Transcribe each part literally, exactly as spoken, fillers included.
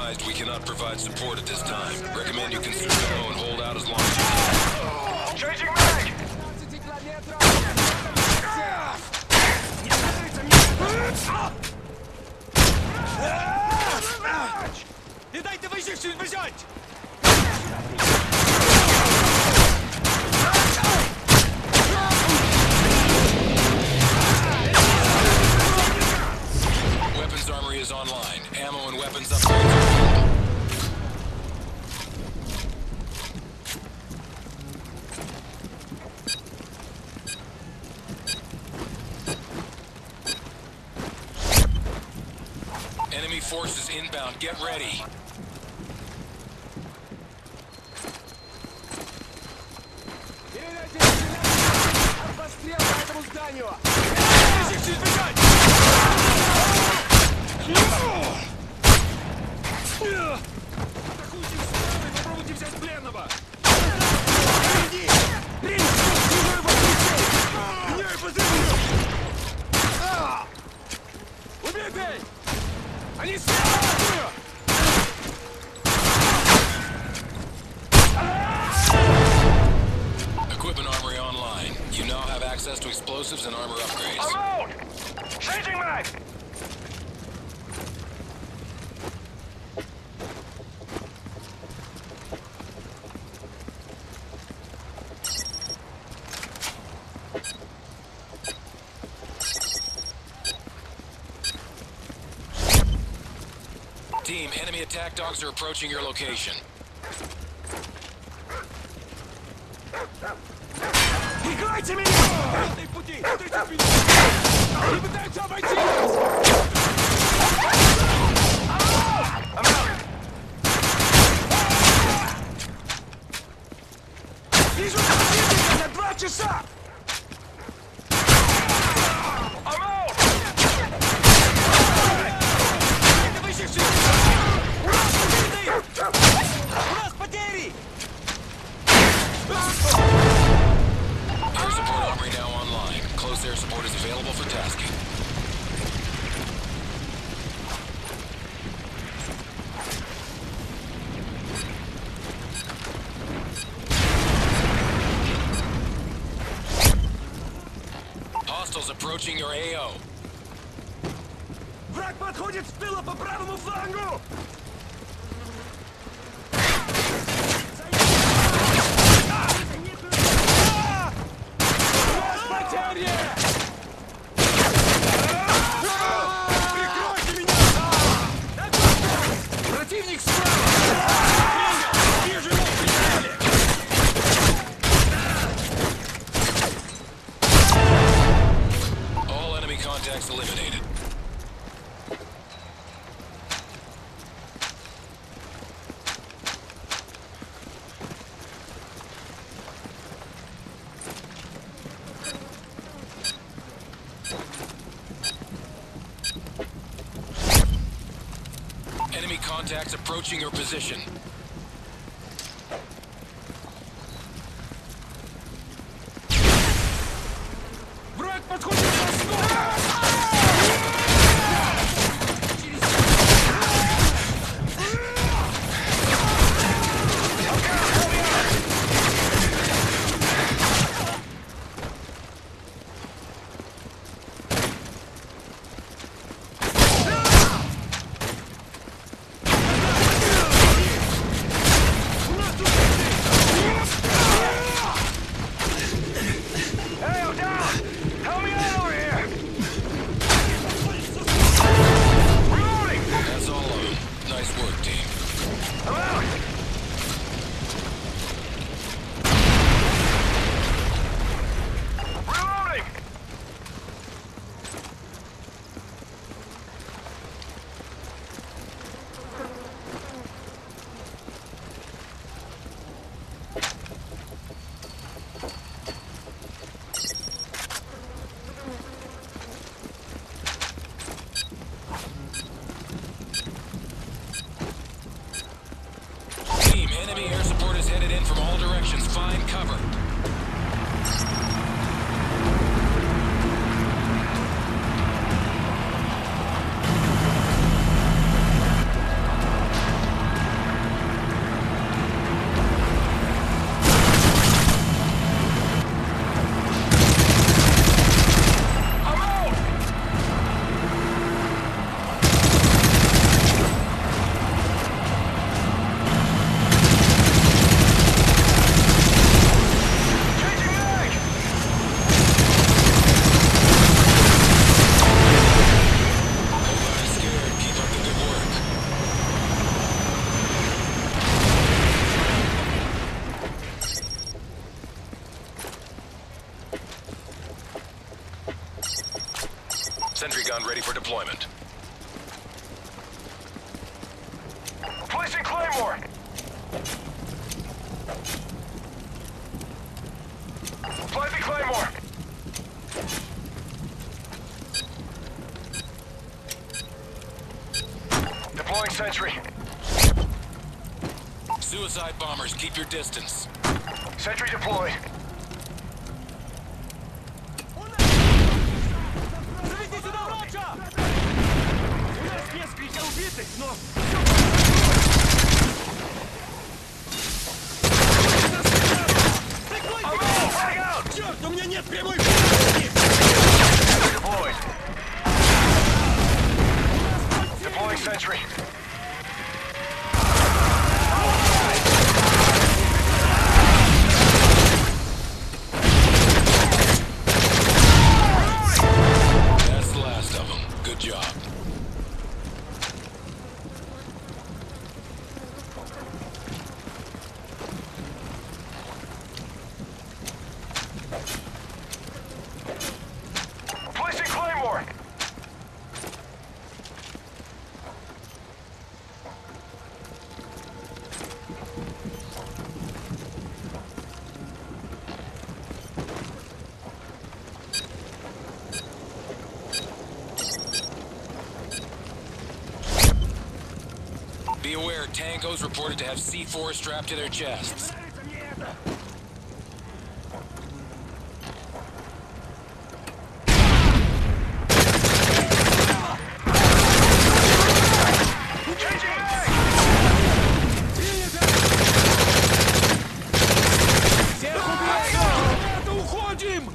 advised, we cannot provide support at this time. Recommend you consider ammo and hold out as long as you can. Changing mag! Не дайте вижившим бежать! Weapons armory is online. Ammo and weapons upgrades are available. Enemy forces inbound. Get ready. Обстрел по этому зданию! Вижившим бежать! Атакуйте с стороны, попробуйте взять пленного! Впереди! Принц! Чужой воздействие! Меняю позицию! Убейте! Они стреляют! Equipment armory online. You now have access to explosives and armor upgrades. I'm out! Changing mag! Team, enemy attack dogs are approaching your location. Прикройте меня! Главные пути! Стойте в меня! Они пытаются обойти нас! Вижу противника за два часа! Это выжившие! У нас победы! У нас потери! Air support armory now online. Close air support is available for tasking. Hostiles approaching your A O. Враг подходит с тыла по правому флангу! Потери! Прикройте меня! Противник справа! Вижу его в прицеле! All enemy contacts eliminated. Enemy contacts approaching your position. Враг подходит с востока! Sentry gun ready for deployment. Placing Claymore. Planting Claymore. Deploying sentry. Suicide bombers, keep your distance. Sentry deployed. Заведи сюда врача! У нас несколько убитых, но... Черт, у меня нет прямой поддержки! Deployed. Deploying sentry. That's the last of them. Good job. Placing Claymore. Be aware, tangos reported to have C four strapped to their chests. Нравится мне это! Changing mag. Всех убей! Это уходим!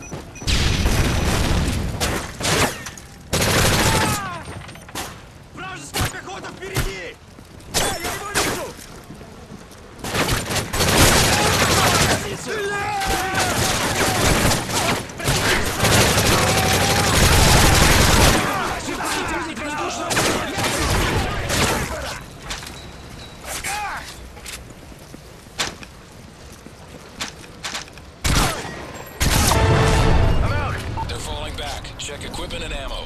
Вражеская пехота впереди! Да, я его вижу! I'm out. They're falling back. Check equipment and ammo.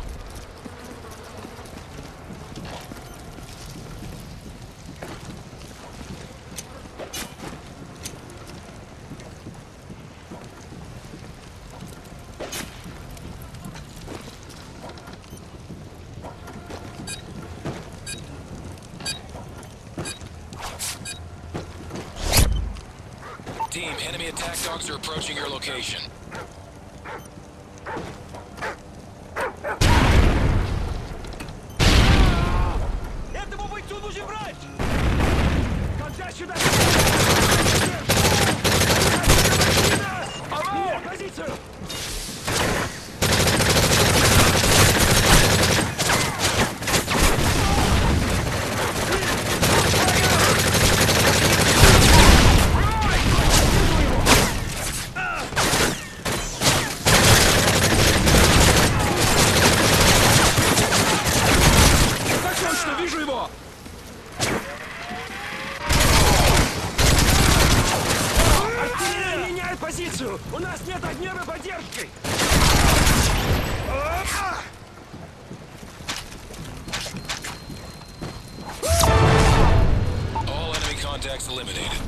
Team, enemy attack dogs are approaching your location. Этому бойцу нужен врач! Когда сюда! Меняй позицию! Так точно, вижу его! Артиллерия меняет позицию! У нас нет огневой поддержки! All enemy contacts eliminated.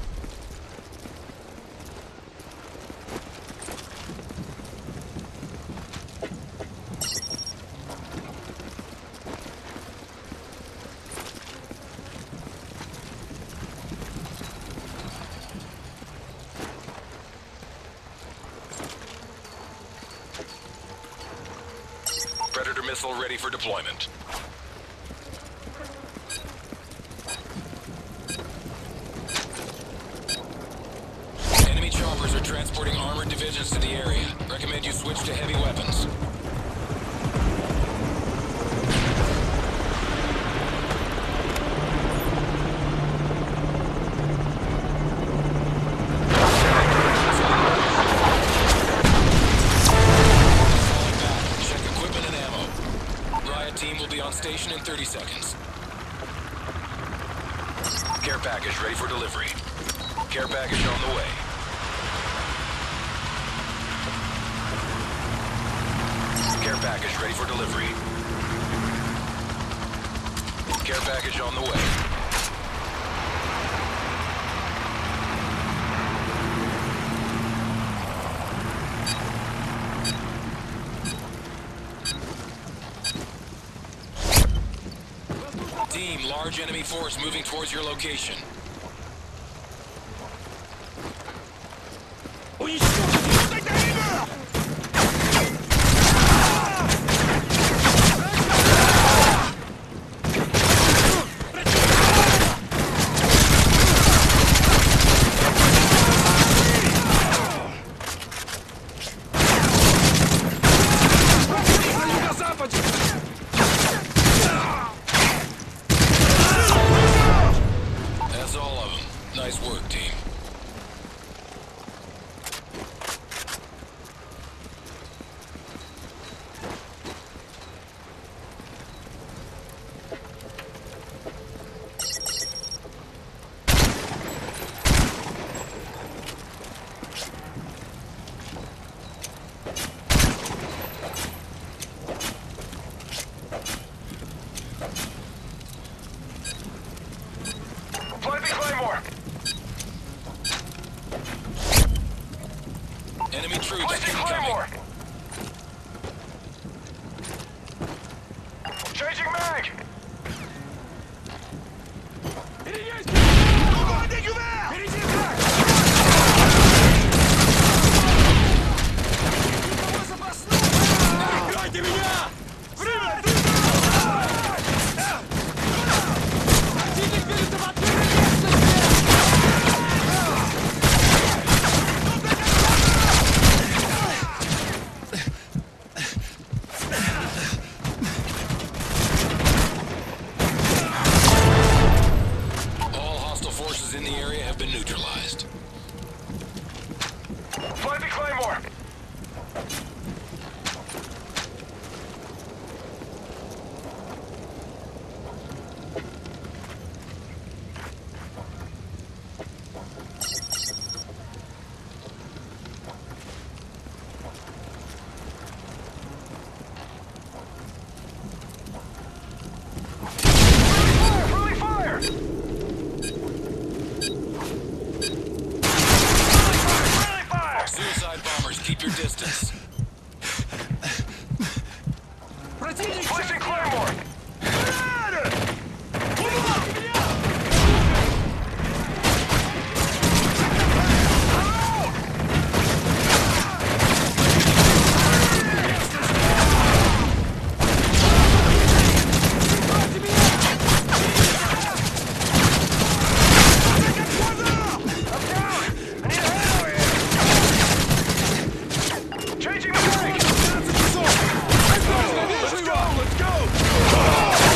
Predator missile ready for deployment. Enemy choppers are transporting armored divisions to the area. Recommend you switch to heavy weapons. Falling back. Check equipment and ammo. Riot team will be on station in thirty seconds. Care package ready for delivery. Care package on the way. Care package package ready for delivery. Care package on the way. Team, large enemy force moving towards your location. That's all of them. Nice work, team. Planting Claymore. Enemy troops Placing incoming. Claymore. Changing mag. Прикройте меня! Время! Противник перед автоматом! All hostile forces in the area have been neutralized. Planting Claymore. Friendly fire! Friendly fire! Suicide bombers, keep your distance. Противник! Placing Claymore. Changing mag. Let's go, let's go!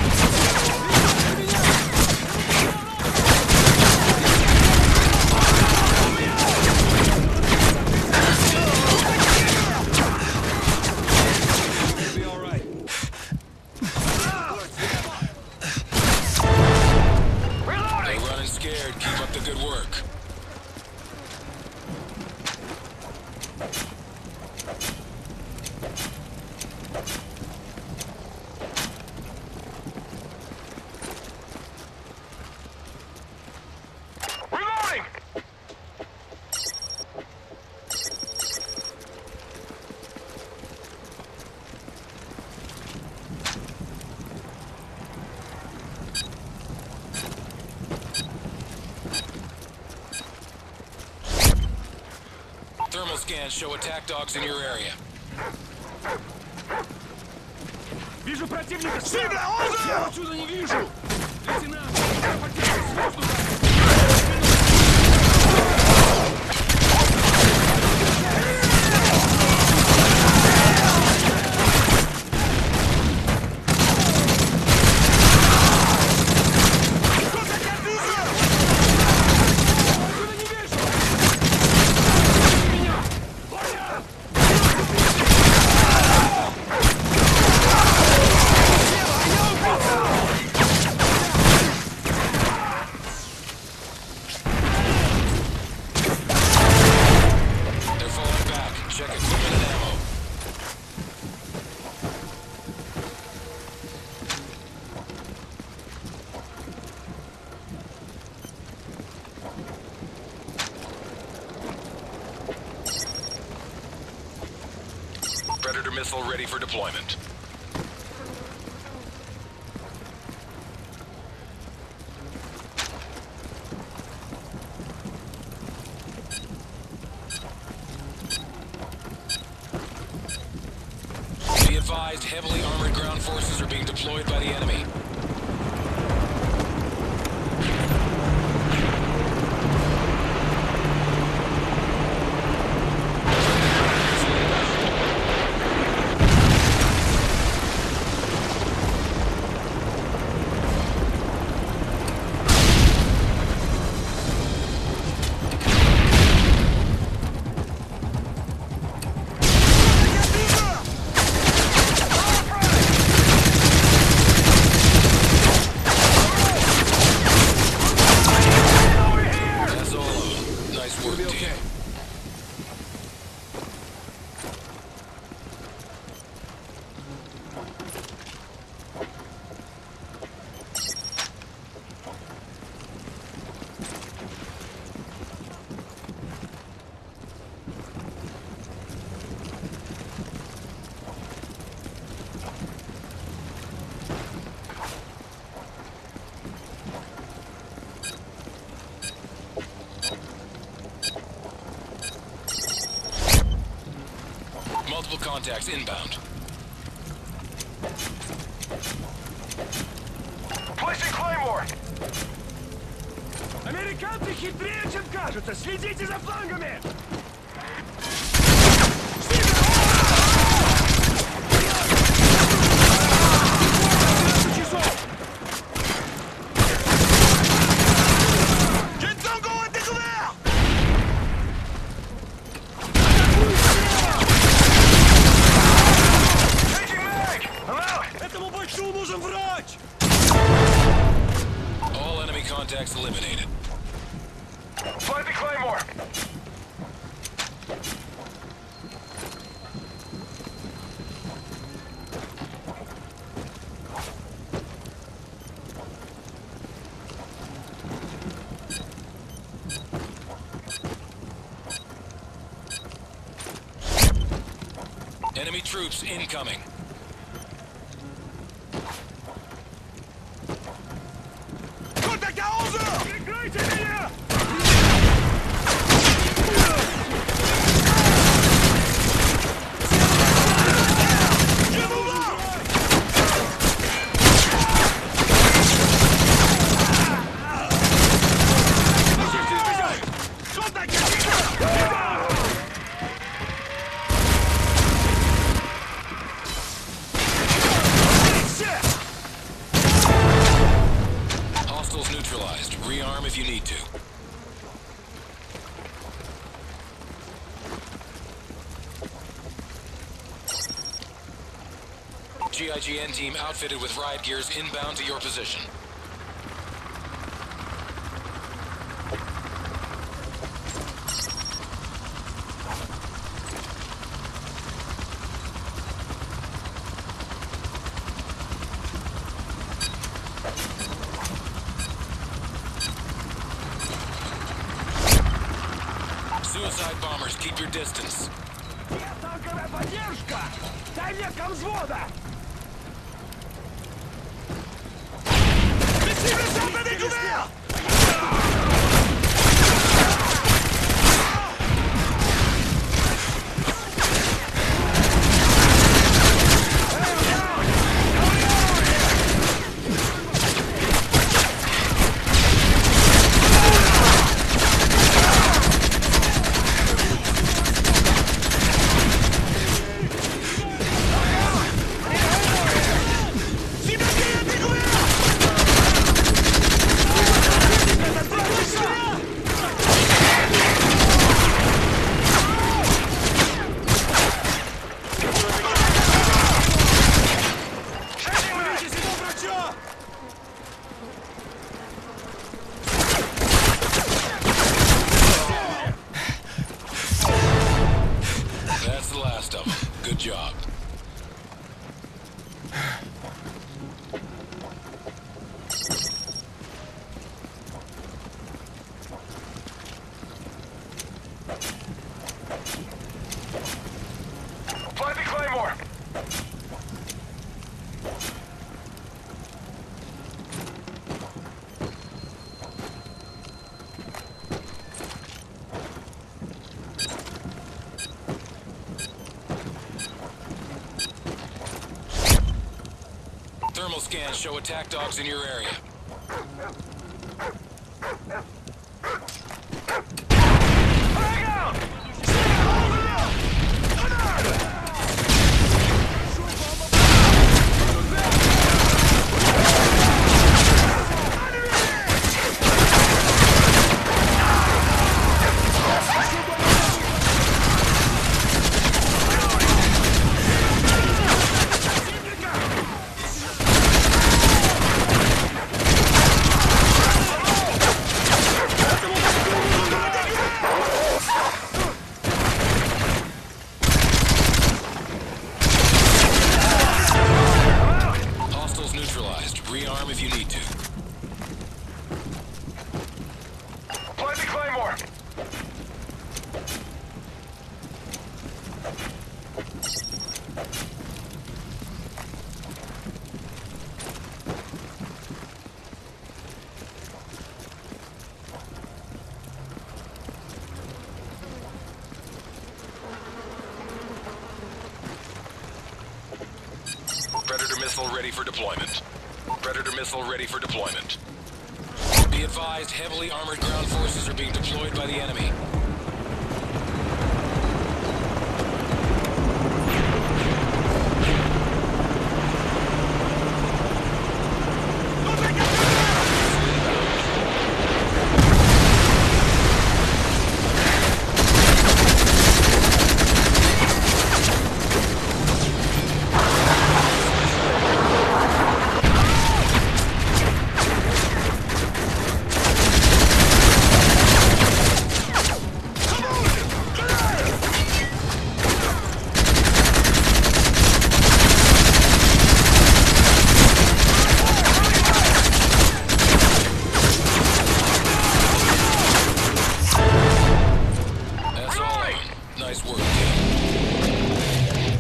It'll be all right. They're Reloading! running scared. Keep up the good work. Reloading! Thermal scans show attack dogs in your area. Вижу противника! Сильно! Я отсюда не вижу! Лейтенант, я потерял с воздуха! Отсюда не вижу! Меня! Понял! They're falling back. Check equipment and ammo. Predator missile ready for deployment. Be advised, heavily armored ground forces are being deployed by the enemy. Multiple contacts inbound. Placing Claymore! Американцы хитрее, чем кажется! Следите за флангами! All enemy contacts eliminated. Planting Claymore! Enemy troops incoming. Прикройте меня! Hostiles neutralized. Rearm if you need to. G I G N team outfitted with riot gears inbound to your position. Suicide bombers, keep your distance. Где танковая поддержка? Дай мне комзвода! That's the last of them. Good job. Planting Claymore! Claymore! Thermal scans show attack dogs in your area. Hang out! Hold it up! Hostiles neutralized. Rearm if you need to. Plant the Claymore! Predator missile ready for deployment. Predator missile ready for deployment. Be advised, heavily armored ground forces are being deployed by the enemy. That's all. Nice work, team.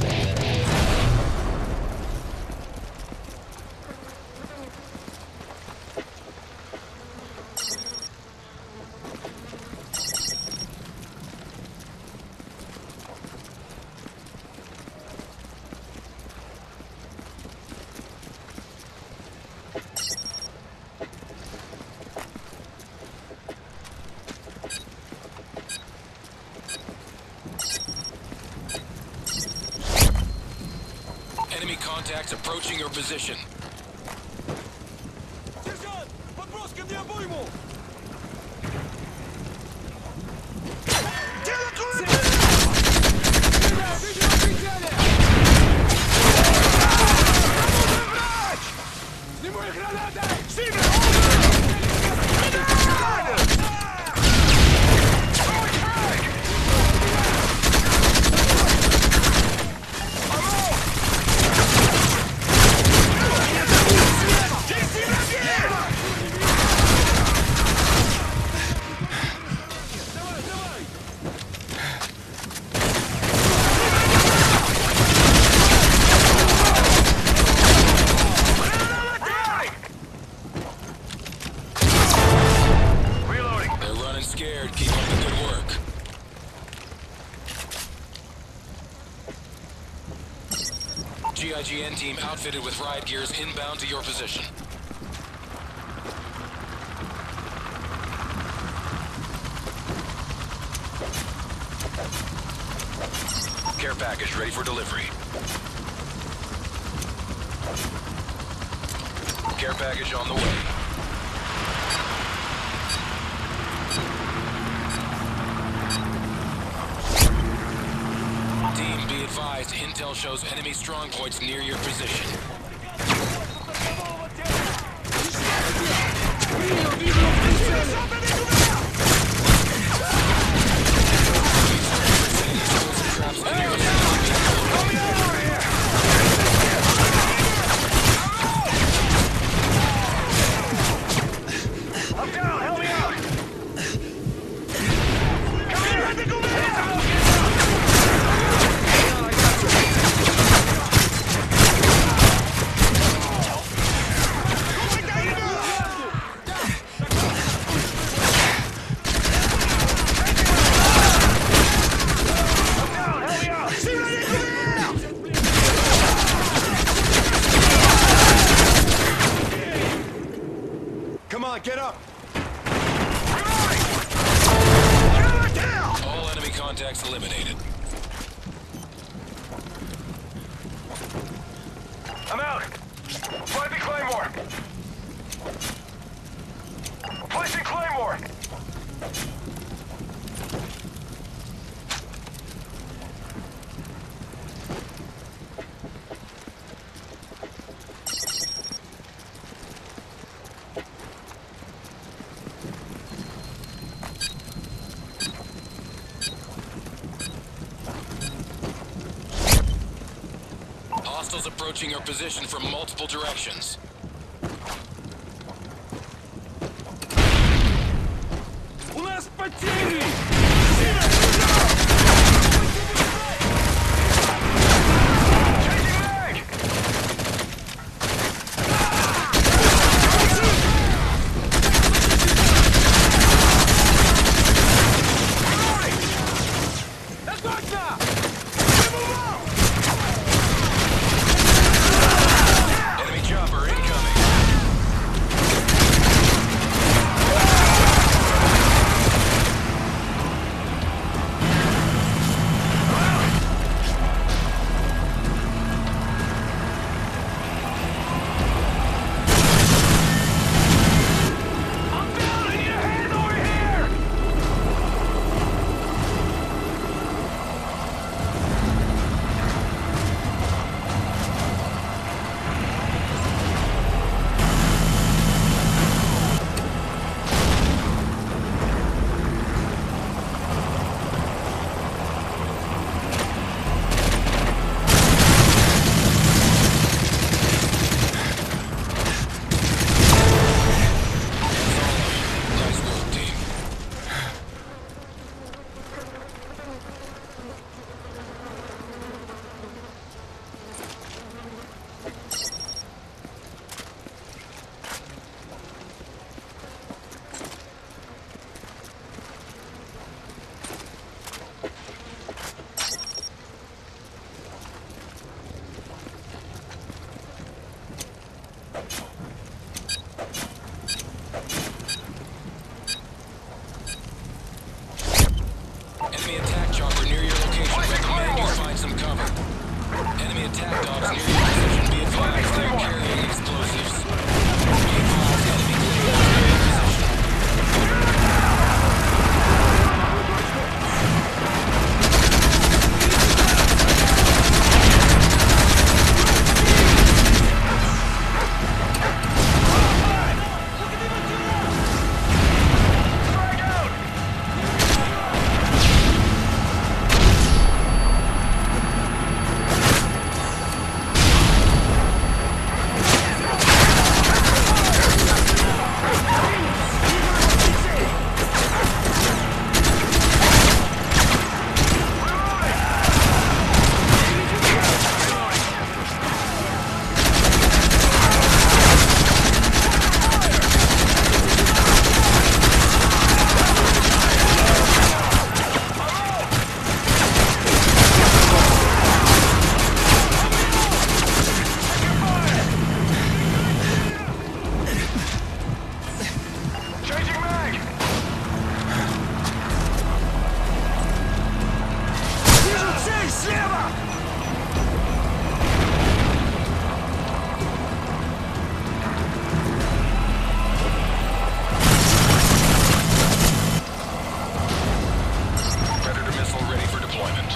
Enemy contacts approaching your position. Сержант, подбрось ко мне обойму! Снимай гранаты! They're running scared. Keep up the good work. G I G N team outfitted with ride gears inbound to your position. Care package ready for delivery. Care package on the way. Team, be advised, intel shows enemy strong points near your position. Traps in your I'm down! Help me out! Come here! on, get up! Reloading! Killer kill! All enemy contacts eliminated. I'm out. Planting Claymore. Placing Claymore. Hostiles approaching your position from multiple directions. У нас потери! Changing mag! Точно! Enemy chopper incoming. I'm down! I need a hand over here! Nice work, team. Enemy attack chopper near your location. Recommend you find some cover. Enemy attack dogs near your position. Be advised they are carrying explosives. Be advised enemy Claymore near your position. Frag out! Changing mag! Вижу цель слева! Predator missile ready for deployment.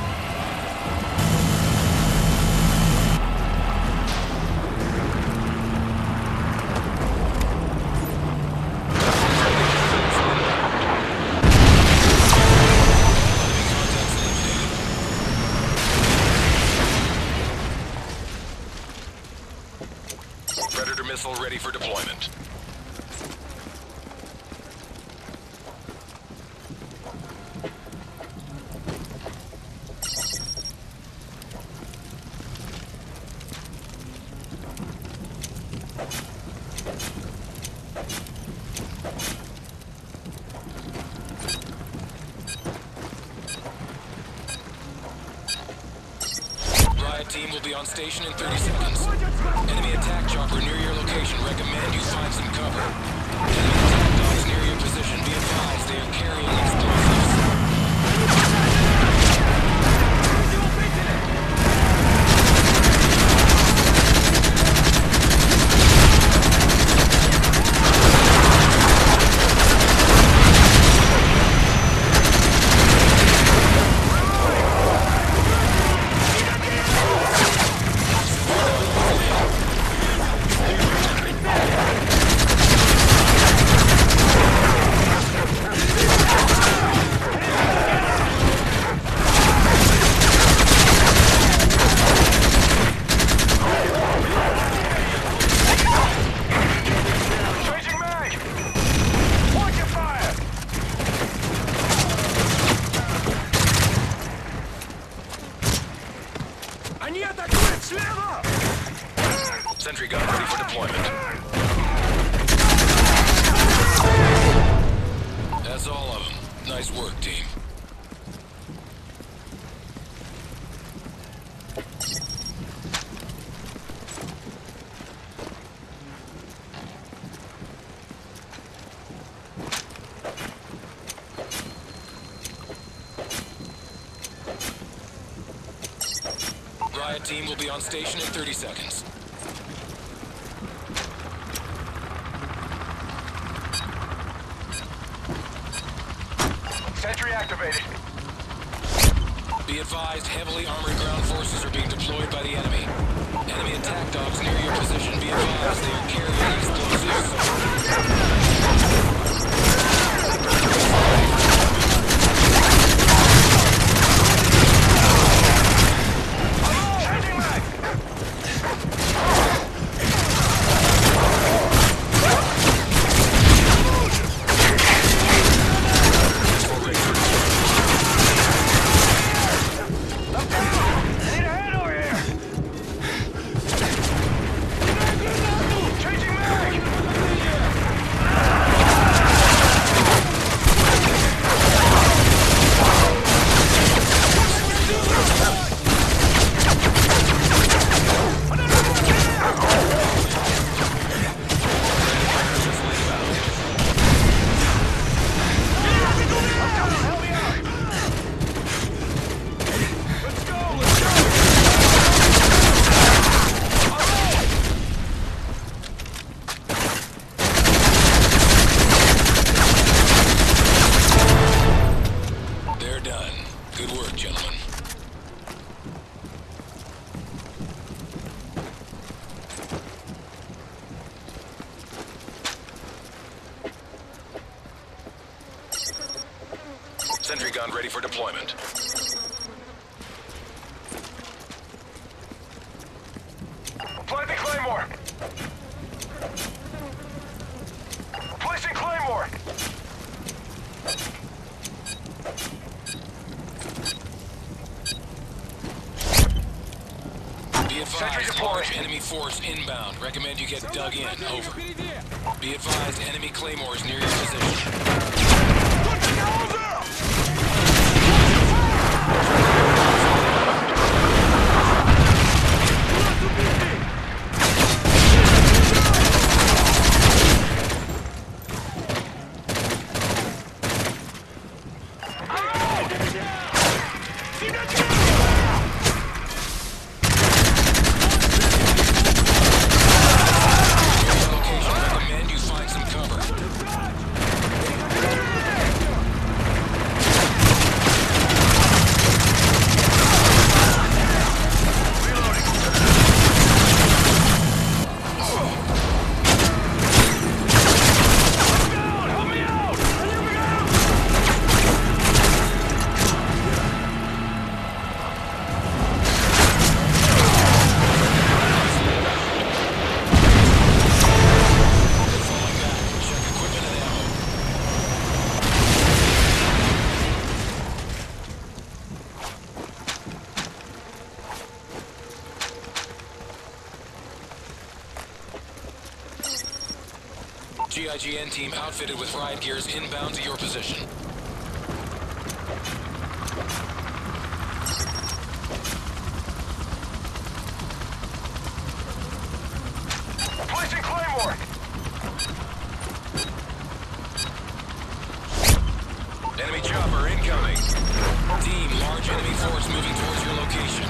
Predator missile ready for deployment. Riot team will be on station in thirty seconds. Enemy attack chopper near your location. Recommend you find some cover. Enemy attack dogs near your position. Be advised they are carrying explosives. Они атакуют слева! Sentry gun ready for deployment. That's all of them. Nice work, team. Riot team will be on station in thirty seconds. Sentry activated. Be advised, heavily armored ground forces are being deployed by the enemy. Enemy attack dogs near your position. Be advised, they are carrying explosives. Changing mag! Need a hand over here! Changing mag! Help me out! Let's go! Let's go! They're done. Good work, gentlemen. Sentry gun ready for deployment. Planting Claymore! Placing Claymore! Be advised, large enemy force inbound. Recommend you get dug in. Over. Впереди! Be advised, enemy claymores near your position. Location, recommend you find some cover. Help me out! Falling back. Check equipment and ammo. G I G N team outfitted with riot gears inbound to your position. more. Enemy chopper incoming. Team, large enemy force moving towards your location.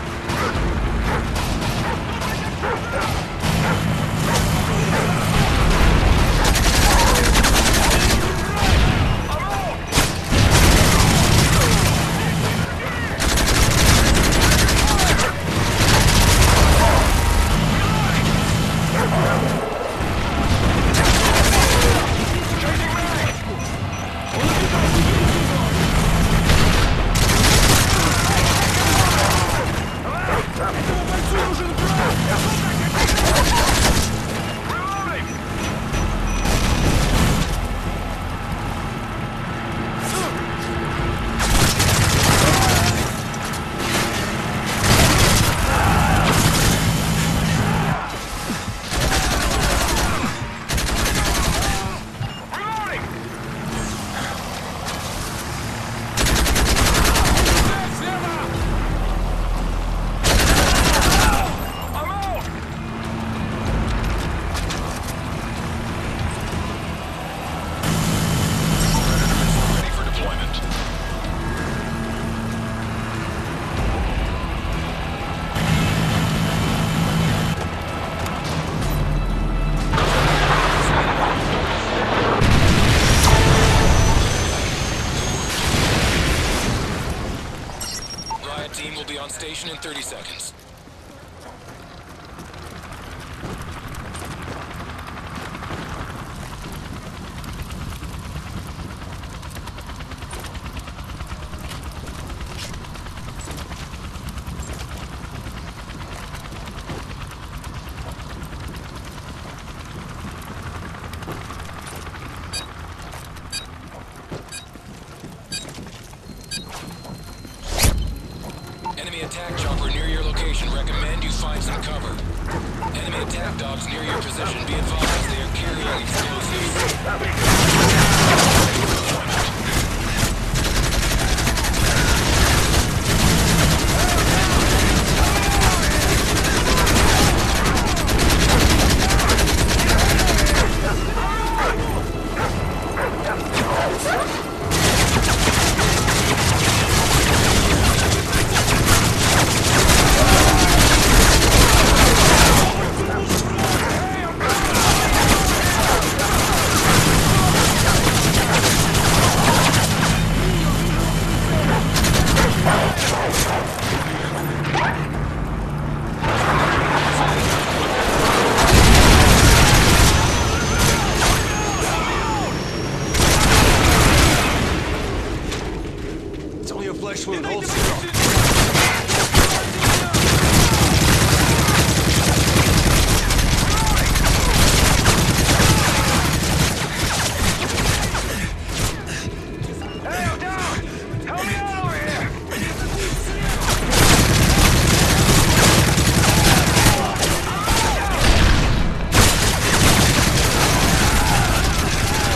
Team will be on station in thirty seconds. Enemy attack chopper near your location. Recommend you find some cover. Enemy attack dogs near your position. Be advised they are carrying explosives. Flesh wound, hold still.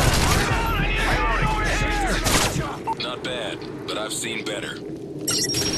Not bad, but I've seen better.